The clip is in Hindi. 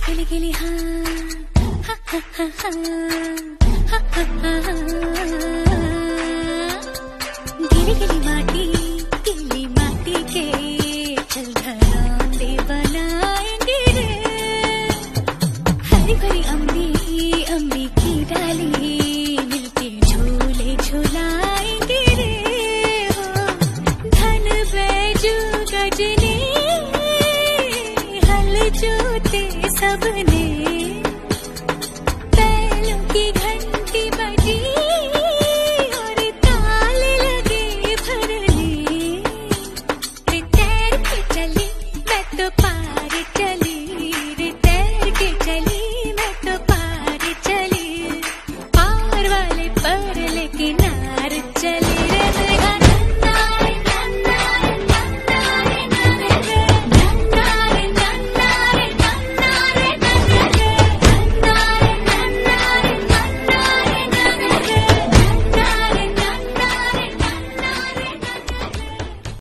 गिली गिली हाँ हा हा हा गिली गिली माटी के चल घरौंदे बनाएंगे रे। हरी भरी अम्मी की डाली मिलके झूले झुलाएंगे रे। हो धन बैजू गजनी हल जोते सब